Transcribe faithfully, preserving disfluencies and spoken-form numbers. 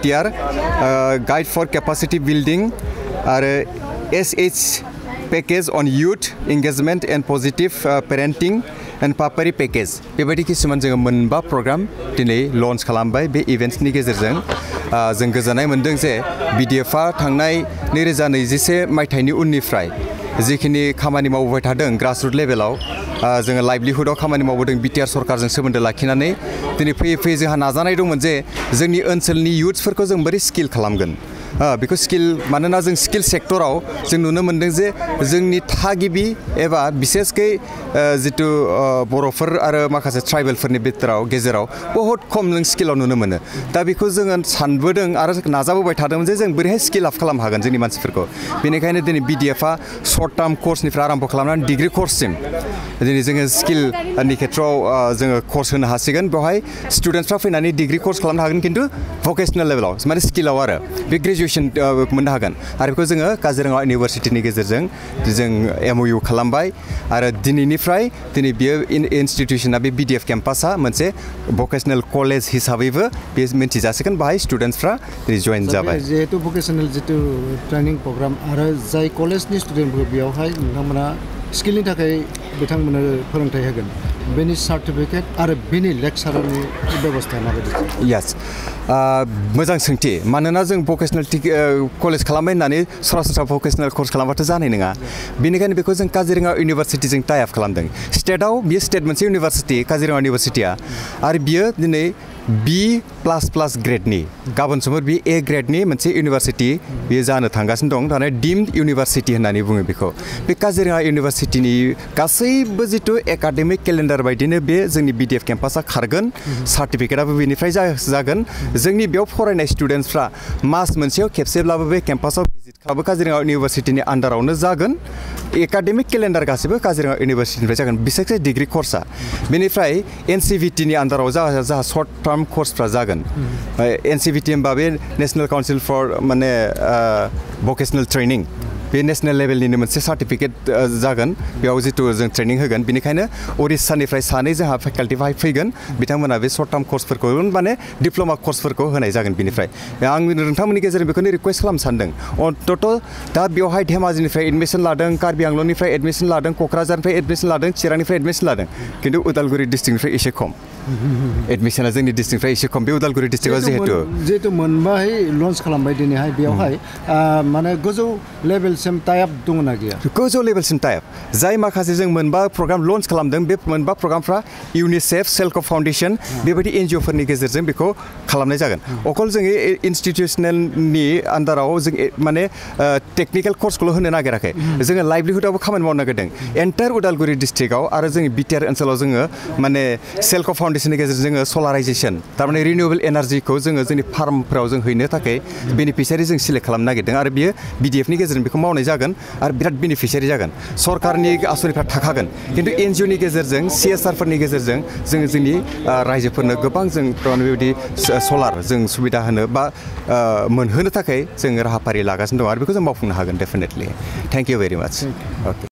T R Guide for Capacity Building आरो S H Package on Youth Engagement and Positive Parenting and Papari Package बेबायदि किसुमान जोङो मोनबा programme दिनै lunch खालामबाय बे इभेन्ट्सनि गेजेरजों जों गोजोननाय मोनदों जे B D F आ थांनाय नैरोजा नैजिसे मायथाइनि उननिफ्राय जिखिनि खामानि मावबाय थादों ग्रासरुट लेभेलाव जोङो लाइभलिहुडआव खामानि मावबोदों बिटिआर सरकारजों सोमोन्दो लाखिनानै दिनै फैयै फैयै जोंहा नाजानाय दंमोन जे जोंनि ओनसोलनि युथ्सफोरखौ जों बोरै स्किल खालामगोन बेखौ स्किल मानोना जों स्किल सेक्टराव जों नुनो मोनदों जे जोंनि थागिबि एबा बिसेसकै जितु बर'फोर आरो माखासे ट्राइबेलफोरनि बिथोराव गेजेराव बहुत खम जों स्किलाव नुनो मोनो दा बेखौ जोङो सानबोदों आरो नाजाबोबाय थादोंमोन जे जों बोरैहाय स्किल आप खालामनो हागोन जोंनि मानसिफोरखौ बेनिखायनो दिनै B D F आ शर्ट टार्म कर्सनिफ्राय आरम्भ खालामनानै डिग्री कर्ससिम दिनै जोङो स्किलनि खेथ्रआव जोङो कर्स होनो हासिगोन बेवहाय स्टुडेन्टफ्रा फैनानै डिग्री कर्स खालामनो हागोन खिन्थु भकेसनेल लेभेलाव माने स्किलाव आरो बे ग्रेजुएसन मोननो हागोन आरो बेखौ जोङो काजिरङा इउनिभारसिटिनि गेजेरजों जों M O U खालामबाय आरो दिनैनिफ्राय दिनै बियो इनस्टिट्यूशना बे B D F केम्पासआ मोनसे भकेसनेल कलेज हिसाबैबो बे मिन्थिजासिगोन बाहाय स्टुडेन्टसफ्रा जइन जाबाय जिहेतु भकेसनेल जितु ट्रेनिं प्रग्राम आरो जाय कलेजनि स्टुडेन्टफोर बेयावहाय नोंथांमोना स्किलनि थाखाय बिथांमोननो फोरोंथाय होगोन बेनि सार्टिफिकेट आरो बेनि लेक्चारनि बेबस्था माबायदि यस मोजां सोंथि मानोना जों भकेसनेल कलेज खालामबाय होननानै सरासनस्रा भकेसनेल कर्स खालामबाथ' जानाय नङा बेनिखायनो बेखौ जों काजिरङा इउनिभारसिटिजों टाइ आप खालामदों स्टेटआव बियो स्टेट मोनसे इउनिभारसिटि काजिरङा इउनिभारसिटिया आरो बियो दिनै B प्लास प्लास ग्रेडनि गाबोन समफोर बे A ग्रेडनि मोनसे इउनिभारसिटि बेयो जानो थांगासिनो दं दाना डिम्ड इउनिभारसिटि होननानै बुङो बेखौ बे काजिरङा इउनिभारसिटिनि गासैबो जितु एकाडेमिक केलेन्डार बायदिनो बे जोंनि B D F केम्पासआ खारगोन सार्टिफिकेटआबो बेनिफ्राय जागोन जोंनि बेयाव फरायनाय स्टुडेन्टसफ्रा मास मोनसेयाव खेबसेब्लाबो बे केम्पासआव भिजिट खालामो काजिरङा इउनिभारसिटिनि आन्डारावनो जागोन एकाडेमिक केलेन्डार गासैबो काजिरङा इउनिभारसिटिनिफ्राय जागोन बिसेसकै डिग्री कर्सआ बेनिफ्राय N C V T नि आन्डाराव जा सर्ट टार्म कर्सफ्रा जागोन N C V T होनबा बे नेशनेल काउन्सिल फर माने भकेसनेल ट्रेनिं बे नेशनेल लेभेलनिनो मोनसे सार्टिफिकेट जागोन बेयाव जितु जों ट्रेनिं होगोन बेनिखायनो उरिस्सानिफ्राय सानै जोंहा फेकाल्टि बाहाय फैगोन बिथांमोना बे सर्ट टार्म कर्सफोरखौ माने डिप्ल'मा कर्सफोरखौ होनाय जागोन बेनिफ्राय आं नोंथांमोननि गेजेरजों बेखौनो रिकुवेस्ट खालामनो सानदों अन्तत' दा बेवहाय धेमाजिनिफ्राय एडमिसन लादों कार्बि आंलंनिफ्राय एडमिसन लादों क'क्राझारनिफ्राय एडमिसन लादों चिरांनिफ्राय एडमिसन लादों खिन्थु उदालगुरि डिस्ट्रिक्टनिफ्राय एसे खम एडमिसना जोंनि डिस्ट्रिक्टनिफ्राय एसे खम बे उदालगुरि डिस्ट्रिक्टआव जिहेतु जिहेतु मोनबाहाय लन्च खालामबाय दिनैहाय बेवहाय माने गोजौ लेभेलसिम टाइ आप दङ ना गैया गोजौ लेभेलसिम टाइ आप जाय माखासे जों मोनबा प्रग्राम लन्च खालामदों बे मोनबा प्रग्रामफ्रा इउनिसेफ सेल्फ फाउन्डेसन बेबायदि एन जि अफोरनि गेजेरजों बेखौ खालामनाय जागोन अकल जोङो इनस्टिटिउसनेलनि आन्डाराव जों माने टेकनिकेल कर्सखौल' होनो नागिराखै जोङो लाइभलिहुडआवबो खामानि मावनो नागिरदों एन्टायर उदालगुरि डिस्ट्रिक्टआव आरो जोंनि बिटिआर ओनसोलाव जोङो माने सेल्फ फाउन्डेसननि गेजेरजों जोङो सलाराइजेसन थारमाने रिनिउएबल एनार्जिखौ जोङो जोंनि फार्मफोराव जों हैनो थाखाय बेनिफिसियारि जों सिलेक्ट खालामनो नागिरदों आरो बियो B D F नि गेजेरजों बेखौ मावनाय जागोन आरो बिराद बेनिफिसियारि जागोन सरकारनि आसनिफ्रा थाखागोन खिन्थु एन जि अनि गेजेरजों C S R फोरनि गेजेरजों जोङो जोंनि रायजोफोरनो गोबां जों बेबायदि सलार जों सुबिदा होनो बा मोनहोनो थाखाय जों राहाफारि लागासिनो दं आरो बेखौ जों मावफुंनो हागोन डेफिनेटलि थेंक इउ भेरि माच अके